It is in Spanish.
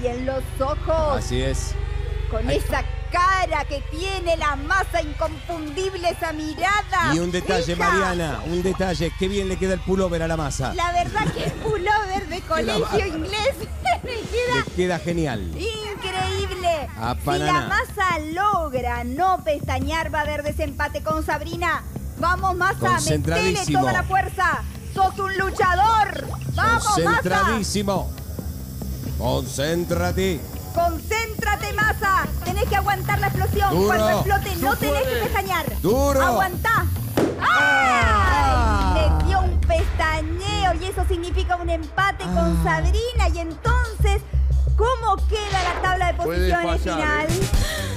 y en los ojos. Así es. Con esa cara que tiene la masa inconfundible, esa mirada. Y un detalle, fija. Mariana, un detalle. Qué bien le queda el pullover a la masa. La verdad que el pullover de colegio inglés Le queda genial. increíble. A Si la banana. masa logra no pestañear, va a haber desempate con Sabrina. Vamos, Masa, metele Concentradísimo. toda la fuerza. Sos un luchador. Vamos, Masa. Concentradísimo. Concéntrate. Concéntrate, Masa. Tenés que aguantar la explosión. Duro. Cuando explote, no tenés que pestañear. Duro. Aguantá. ¡Ay! Le dio un pestañeo y eso significa un empate con Sabrina. Y entonces, ¿cómo queda la tabla de Puede posiciones fallar, final?